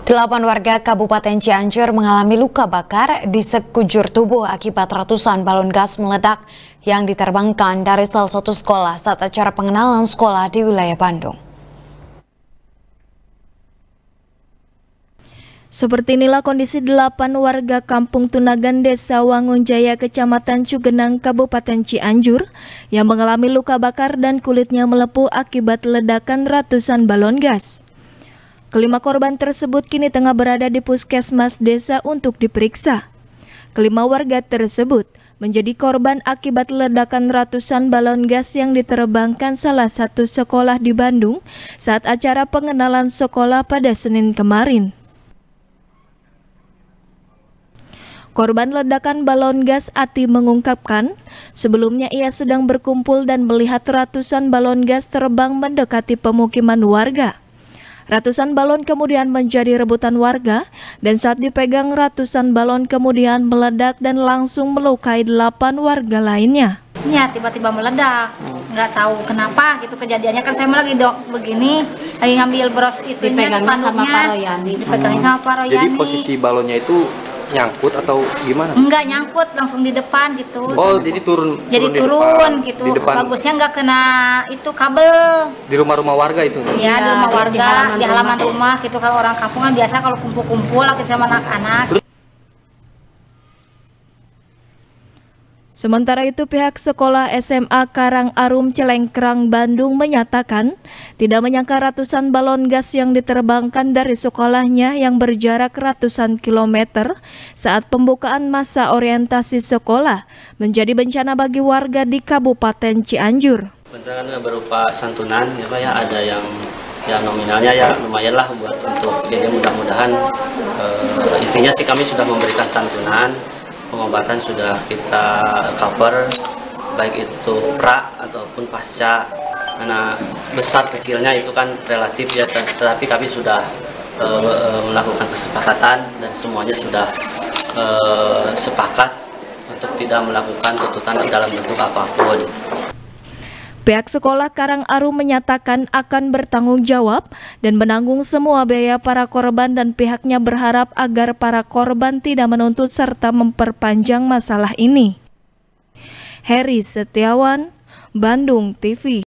8 warga Kabupaten Cianjur mengalami luka bakar di sekujur tubuh akibat ratusan balon gas meledak yang diterbangkan dari salah satu sekolah saat acara pengenalan sekolah di wilayah Bandung. Seperti inilah kondisi 8 warga Kampung Tunagan, Desa Wangunjaya, Kecamatan Cugenang, Kabupaten Cianjur yang mengalami luka bakar dan kulitnya melepuh akibat ledakan ratusan balon gas. Kelima korban tersebut kini tengah berada di puskesmas desa untuk diperiksa. Kelima warga tersebut menjadi korban akibat ledakan ratusan balon gas yang diterbangkan salah satu sekolah di Bandung saat acara pengenalan sekolah pada Senin kemarin. Korban ledakan balon gas Ati mengungkapkan, sebelumnya ia sedang berkumpul dan melihat ratusan balon gas terbang mendekati pemukiman warga. Ratusan balon kemudian menjadi rebutan warga dan saat dipegang ratusan balon kemudian meledak dan langsung melukai 8 warga lainnya. Ya tiba-tiba meledak, nggak tahu kenapa gitu kejadiannya. Kan saya lagi begini, lagi ngambil bros itunya, dipegangnya sama Pak Royani. Dipegangnya sama Pak Royani. Jadi posisi balonnya itu nyangkut atau gimana? Enggak nyangkut, langsung di depan gitu. Oh, jadi turun gitu. Di depan. Bagusnya nggak kena itu kabel. Di rumah-rumah warga itu? Iya, di rumah warga, di halaman rumah gitu. Kalau orang kampung kan biasa kalau kumpul-kumpul lagi sama anak-anak. Sementara itu pihak sekolah SMA Karang Arum Celengkrang Bandung menyatakan tidak menyangka ratusan balon gas yang diterbangkan dari sekolahnya yang berjarak ratusan kilometer saat pembukaan masa orientasi sekolah menjadi bencana bagi warga di Kabupaten Cianjur. Bentangan berupa santunan ya Pak ya, ada yang ya nominalnya ya lumayan lah buat untuk jadi mudah-mudahan intinya sih kami sudah memberikan santunan. Pengobatan sudah kita cover, baik itu pra ataupun pasca, karena besar kecilnya itu kan relatif ya, tetapi kami sudah melakukan kesepakatan dan semuanya sudah sepakat untuk tidak melakukan tuntutan dalam bentuk apapun. Pihak sekolah Karang Arum menyatakan akan bertanggung jawab dan menanggung semua biaya para korban dan pihaknya berharap agar para korban tidak menuntut serta memperpanjang masalah ini. Heri Setiawan, Bandung TV.